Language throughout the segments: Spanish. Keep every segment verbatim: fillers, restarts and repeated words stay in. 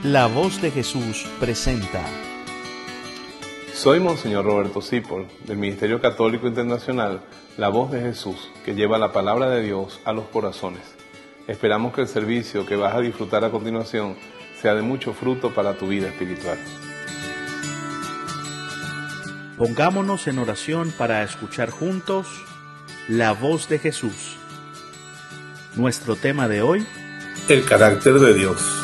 La Voz de Jesús presenta. Soy Monseñor Roberto Cipol, del Ministerio Católico Internacional La Voz de Jesús, que lleva la palabra de Dios a los corazones. Esperamos que el servicio que vas a disfrutar a continuación sea de mucho fruto para tu vida espiritual. Pongámonos en oración para escuchar juntos la voz de Jesús. Nuestro tema de hoy: el carácter de Dios.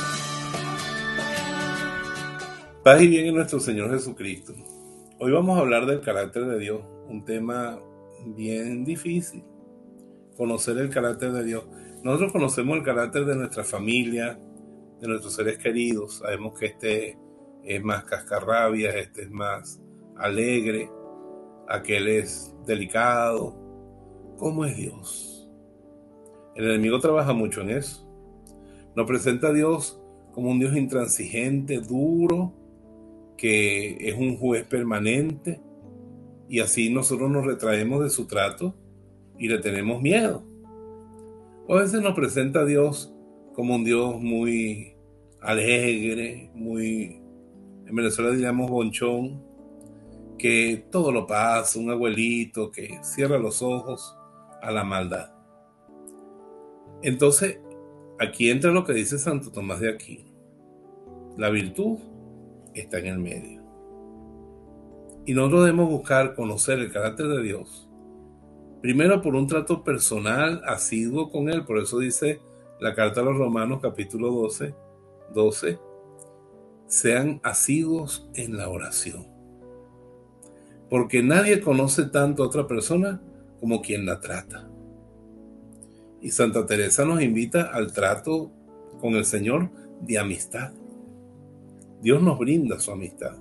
Paz y bien en nuestro Señor Jesucristo. Hoy vamos a hablar del carácter de Dios, un tema bien difícil, conocer el carácter de Dios. Nosotros conocemos el carácter de nuestra familia, de nuestros seres queridos. Sabemos que este es más cascarrabias, este es más alegre, aquel es delicado. ¿Cómo es Dios? El enemigo trabaja mucho en eso. Nos presenta a Dios como un Dios intransigente, duro, que es un juez permanente, y así nosotros nos retraemos de su trato y le tenemos miedo. O a veces nos presenta a Dios como un Dios muy alegre, muy, en Venezuela diríamos bonchón, que todo lo pasa, un abuelito que cierra los ojos a la maldad. Entonces, aquí entra lo que dice Santo Tomás de Aquino: la virtud está en el medio. Y nosotros debemos buscar conocer el carácter de Dios, primero por un trato personal, asiduo con Él. Por eso dice la carta a los Romanos, capítulo doce, doce, sean asiduos en la oración. Porque nadie conoce tanto a otra persona como quien la trata. Y Santa Teresa nos invita al trato con el Señor de amistad. Dios nos brinda su amistad.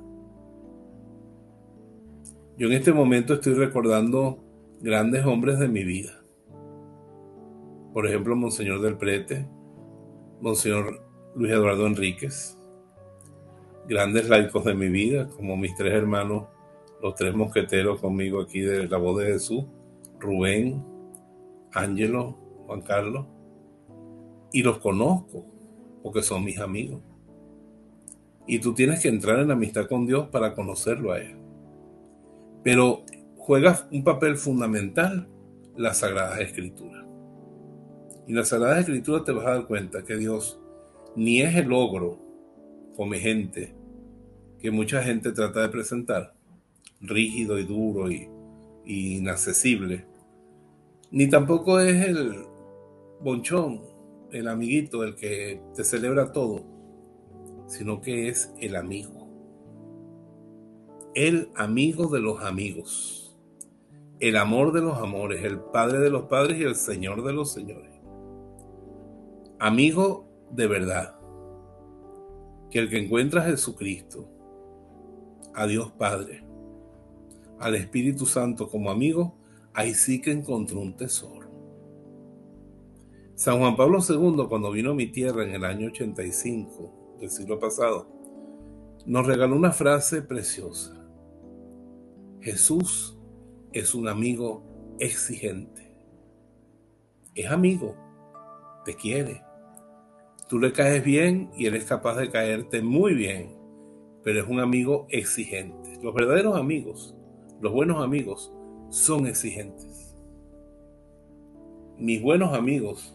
Yo en este momento estoy recordando grandes hombres de mi vida. Por ejemplo, Monseñor del Prete, Monseñor Luis Eduardo Enríquez, grandes laicos de mi vida, como mis tres hermanos, los tres mosqueteros conmigo aquí de La Voz de Jesús, Rubén, Ángelo, Juan Carlos, y los conozco porque son mis amigos. Y tú tienes que entrar en amistad con Dios para conocerlo a Él. Pero juega un papel fundamental las Sagradas Escrituras. Y en las Sagradas Escrituras te vas a dar cuenta que Dios ni es el ogro, come gente, que mucha gente trata de presentar, rígido y duro y, y inaccesible, ni tampoco es el bonchón, el amiguito, el que te celebra todo, sino que es el amigo. El amigo de los amigos. El amor de los amores. El Padre de los padres y el Señor de los señores. Amigo de verdad. Que el que encuentra a Jesucristo, a Dios Padre, al Espíritu Santo como amigo, ahí sí que encontró un tesoro. San Juan Pablo segundo, cuando vino a mi tierra en el año ochenta y cinco del siglo pasado, nos regaló una frase preciosa: Jesús es un amigo exigente. Es amigo, te quiere. Tú le caes bien y él es capaz de caerte muy bien, pero es un amigo exigente. Los verdaderos amigos, los buenos amigos, son exigentes. Mis buenos amigos,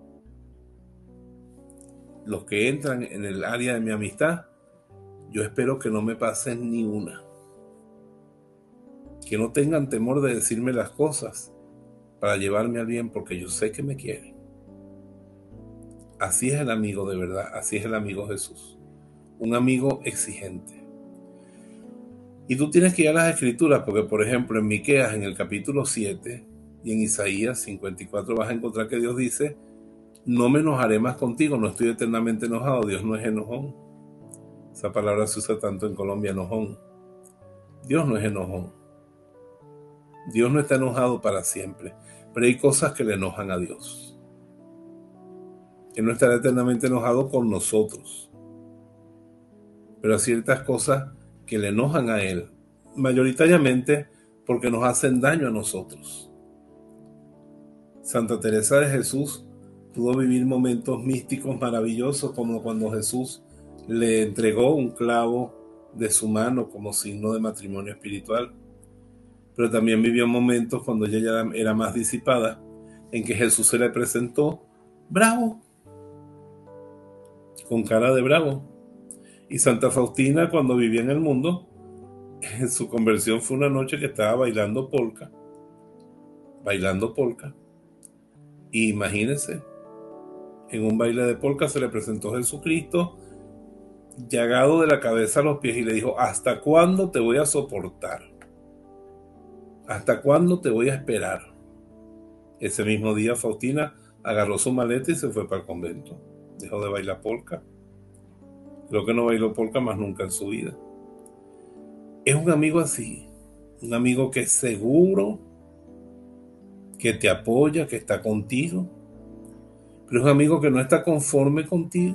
los que entran en el área de mi amistad, yo espero que no me pasen ni una. Que no tengan temor de decirme las cosas para llevarme al bien, porque yo sé que me quieren. Así es el amigo de verdad, así es el amigo Jesús. Un amigo exigente. Y tú tienes que ir a las Escrituras, porque por ejemplo en Miqueas, en el capítulo siete, y en Isaías cincuenta y cuatro vas a encontrar que Dios dice: no me enojaré más contigo, no estoy eternamente enojado. Dios no es enojón. Esa palabra se usa tanto en Colombia, enojón. Dios no es enojón. Dios no está enojado para siempre, pero hay cosas que le enojan a Dios. Él no estará eternamente enojado con nosotros, pero hay ciertas cosas que le enojan a Él, mayoritariamente porque nos hacen daño a nosotros. Santa Teresa de Jesús pudo vivir momentos místicos maravillosos, como cuando Jesús le entregó un clavo de su mano como signo de matrimonio espiritual. Pero también vivió momentos cuando ella ya era más disipada, en que Jesús se le presentó bravo, con cara de bravo. Y Santa Faustina, cuando vivía en el mundo, en su conversión fue una noche que estaba bailando polka, bailando polka. Y imagínense, en un baile de polka se le presentó Jesucristo, llagado de la cabeza a los pies, y le dijo: ¿hasta cuándo te voy a soportar? ¿Hasta cuándo te voy a esperar? Ese mismo día Faustina agarró su maleta y se fue para el convento. Dejó de bailar polka. Creo que no bailó polka más nunca en su vida. Es un amigo así, un amigo que es seguro, que te apoya, que está contigo, pero es un amigo que no está conforme contigo,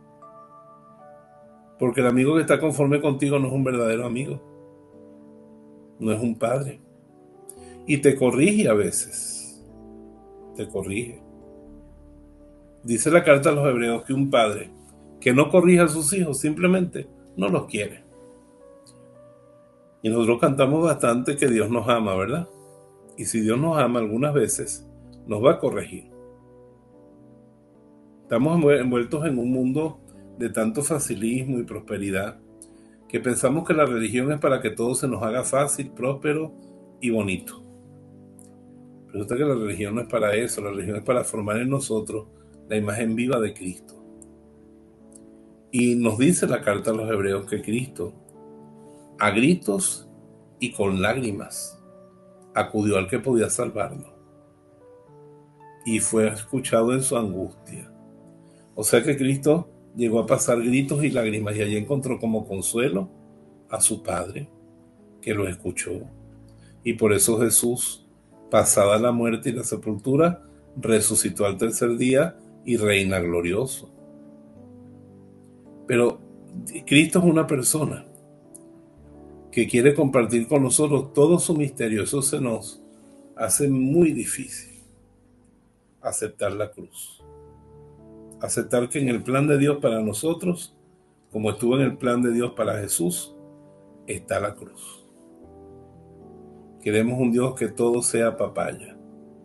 porque el amigo que está conforme contigo no es un verdadero amigo, no es un padre, y te corrige a veces, te corrige. Dice la carta a los hebreos que un padre que no corrige a sus hijos simplemente no los quiere. Y nosotros cantamos bastante que Dios nos ama, ¿verdad? Y si Dios nos ama, algunas veces nos va a corregir. Estamos envueltos en un mundo de tanto facilismo y prosperidad que pensamos que la religión es para que todo se nos haga fácil, próspero y bonito. Pero resulta que la religión no es para eso. La religión es para formar en nosotros la imagen viva de Cristo. Y nos dice la carta a los hebreos que Cristo, a gritos y con lágrimas, acudió al que podía salvarlo y fue escuchado en su angustia. O sea que Cristo llegó a pasar gritos y lágrimas, y allí encontró como consuelo a su Padre, que lo escuchó. Y por eso Jesús, pasada la muerte y la sepultura, resucitó al tercer día y reina glorioso. Pero Cristo es una persona que quiere compartir con nosotros todo su misterio. Eso se nos hace muy difícil, aceptar la cruz. Aceptar que en el plan de Dios para nosotros, como estuvo en el plan de Dios para Jesús, está la cruz. Queremos un Dios que todo sea papaya.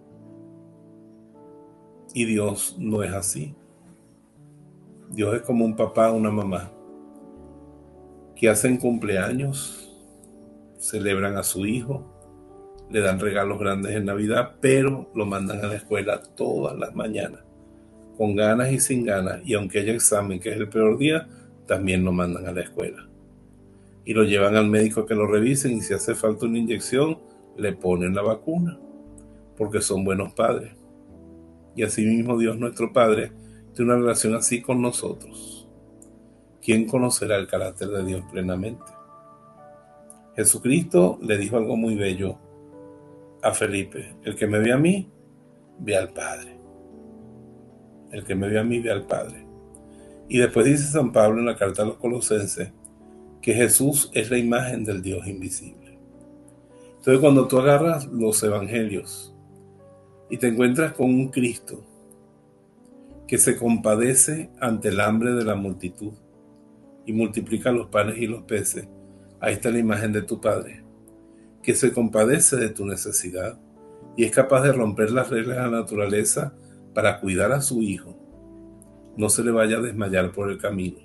Y Dios no es así. Dios es como un papá o una mamá que hacen cumpleaños, celebran a su hijo, le dan regalos grandes en Navidad, pero lo mandan a la escuela todas las mañanas, con ganas y sin ganas, y aunque haya examen, que es el peor día, también lo mandan a la escuela. Y lo llevan al médico a que lo revisen, y si hace falta una inyección, le ponen la vacuna, porque son buenos padres. Y así mismo Dios nuestro Padre tiene una relación así con nosotros. ¿Quién conocerá el carácter de Dios plenamente? Jesucristo le dijo algo muy bello a Felipe: el que me ve a mí, ve al Padre. El que me ve a mí, ve al Padre. Y después dice San Pablo en la carta a los Colosenses que Jesús es la imagen del Dios invisible. Entonces, cuando tú agarras los evangelios y te encuentras con un Cristo que se compadece ante el hambre de la multitud y multiplica los panes y los peces, ahí está la imagen de tu Padre, que se compadece de tu necesidad y es capaz de romper las reglas de la naturaleza para cuidar a su hijo. No se le vaya a desmayar por el camino.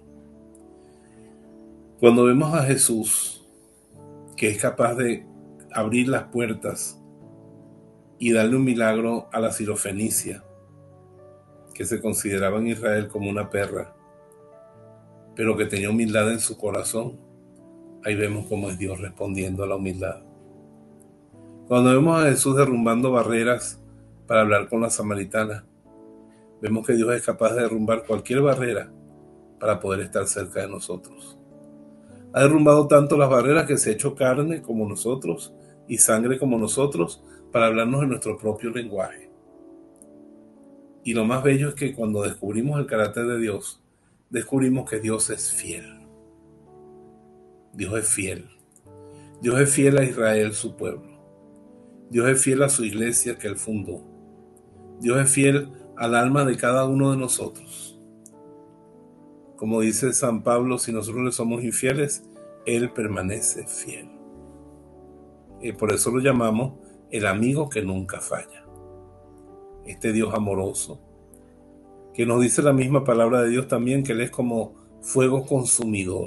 Cuando vemos a Jesús, que es capaz de abrir las puertas y darle un milagro a la sirofenicia, que se consideraba en Israel como una perra, pero que tenía humildad en su corazón, ahí vemos cómo es Dios respondiendo a la humildad. Cuando vemos a Jesús derrumbando barreras para hablar con la samaritana, vemos que Dios es capaz de derrumbar cualquier barrera para poder estar cerca de nosotros. Ha derrumbado tanto las barreras que se ha hecho carne como nosotros y sangre como nosotros para hablarnos en nuestro propio lenguaje. Y lo más bello es que cuando descubrimos el carácter de Dios, descubrimos que Dios es fiel. Dios es fiel. Dios es fiel a Israel, su pueblo. Dios es fiel a su iglesia que Él fundó. Dios es fiel al alma de cada uno de nosotros. Como dice San Pablo, si nosotros le somos infieles, Él permanece fiel. Y por eso lo llamamos el amigo que nunca falla. Este Dios amoroso, que nos dice la misma palabra de Dios también, que Él es como fuego consumidor.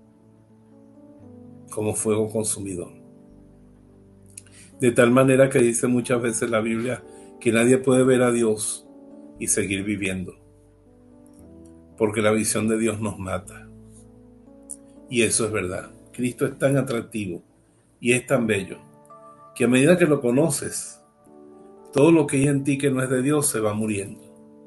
Como fuego consumidor. De tal manera que dice muchas veces la Biblia que nadie puede ver a Dios y seguir viviendo, porque la visión de Dios nos mata. Y eso es verdad. Cristo es tan atractivo y es tan bello que a medida que lo conoces, todo lo que hay en ti que no es de Dios se va muriendo.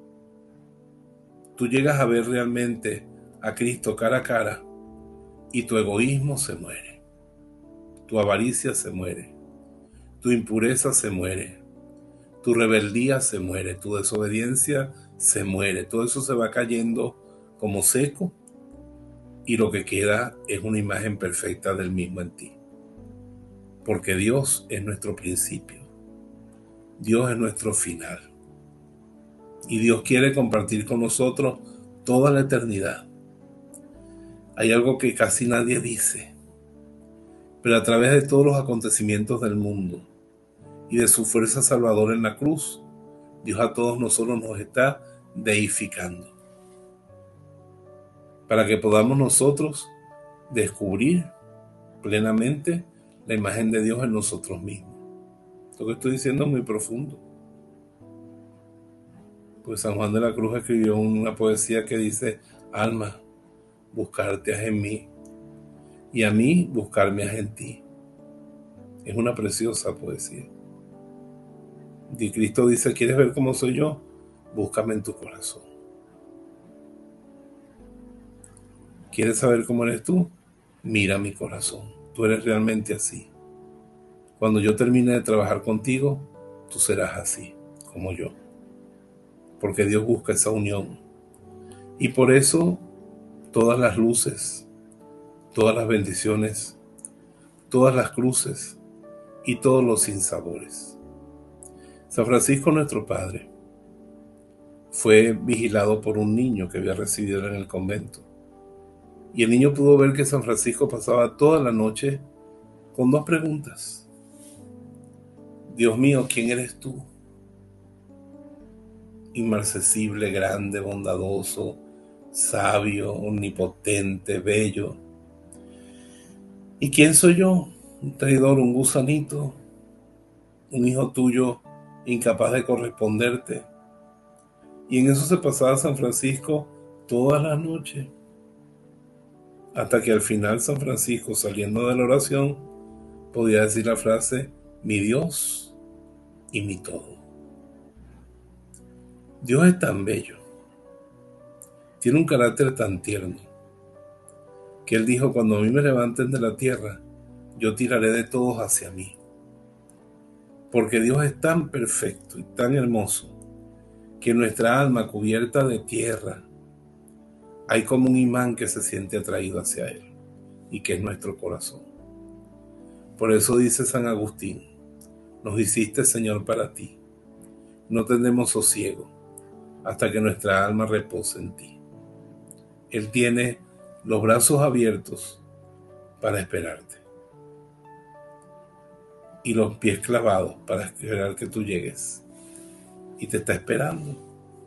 Tú llegas a ver realmente a Cristo cara a cara y tu egoísmo se muere, tu avaricia se muere, tu impureza se muere, tu rebeldía se muere, tu desobediencia se muere. Todo eso se va cayendo como seco y lo que queda es una imagen perfecta del mismo en ti. Porque Dios es nuestro principio, Dios es nuestro final y Dios quiere compartir con nosotros toda la eternidad. Hay algo que casi nadie dice, pero a través de todos los acontecimientos del mundo y de su fuerza salvadora en la cruz, Dios a todos nosotros nos está deificando, para que podamos nosotros descubrir plenamente la imagen de Dios en nosotros mismos. Lo que estoy diciendo es muy profundo. Pues San Juan de la Cruz escribió una poesía que dice: alma, buscarte has en mí, y a mí buscarme has en ti. Es una preciosa poesía. Y Cristo dice: ¿quieres ver cómo soy yo? Búscame en tu corazón. ¿Quieres saber cómo eres tú? Mira mi corazón. Tú eres realmente así. Cuando yo termine de trabajar contigo, tú serás así, como yo. Porque Dios busca esa unión. Y por eso todas las luces, todas las bendiciones, todas las cruces y todos los sinsabores. San Francisco, nuestro padre, fue vigilado por un niño que había recibido en el convento. Y el niño pudo ver que San Francisco pasaba toda la noche con dos preguntas. Dios mío, ¿quién eres tú? Inmarcesible, grande, bondadoso, sabio, omnipotente, bello. ¿Y quién soy yo? Un traidor, un gusanito, un hijo tuyo incapaz de corresponderte. Y en eso se pasaba San Francisco todas las noches, hasta que al final San Francisco, saliendo de la oración, podía decir la frase: mi Dios y mi todo. Dios es tan bello, tiene un carácter tan tierno, que Él dijo: cuando a mí me levanten de la tierra, yo tiraré de todos hacia mí. Porque Dios es tan perfecto y tan hermoso, que nuestra alma cubierta de tierra, hay como un imán que se siente atraído hacia Él, y que es nuestro corazón. Por eso dice San Agustín: nos hiciste, Señor, para ti. No tendremos sosiego hasta que nuestra alma repose en ti. Él tiene los brazos abiertos para esperarte y los pies clavados para esperar que tú llegues, y te está esperando.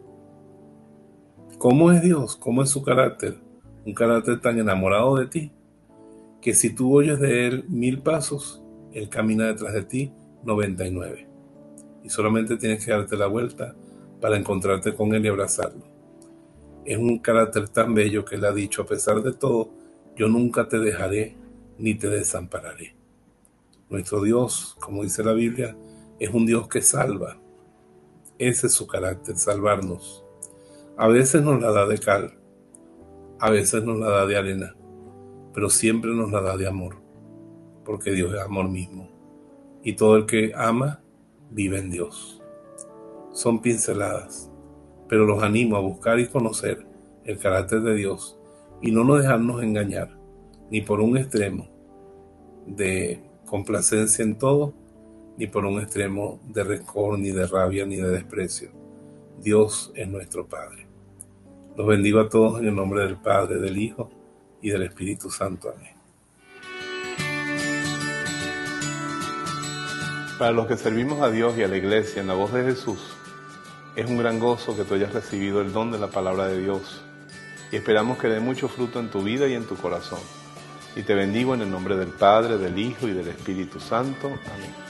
¿Cómo es Dios? ¿Cómo es su carácter? Un carácter tan enamorado de ti, que si tú oyes de Él mil pasos, Él camina detrás de ti noventa y nueve. Y solamente tienes que darte la vuelta para encontrarte con Él y abrazarlo. Es un carácter tan bello que Él ha dicho: a pesar de todo, yo nunca te dejaré ni te desampararé. Nuestro Dios, como dice la Biblia, es un Dios que salva. Ese es su carácter, salvarnos. A veces nos la da de cal, a veces nos la da de arena, pero siempre nos la da de amor, porque Dios es amor mismo. Y todo el que ama, vive en Dios. Son pinceladas, pero los animo a buscar y conocer el carácter de Dios y no nos dejarnos engañar, ni por un extremo de complacencia en todo, ni por un extremo de rencor, ni de rabia, ni de desprecio. Dios es nuestro Padre. Los bendigo a todos en el nombre del Padre, del Hijo y del Espíritu Santo. Amén. Para los que servimos a Dios y a la Iglesia en la voz de Jesús, es un gran gozo que tú hayas recibido el don de la palabra de Dios y esperamos que dé mucho fruto en tu vida y en tu corazón. Y te bendigo en el nombre del Padre, del Hijo y del Espíritu Santo. Amén.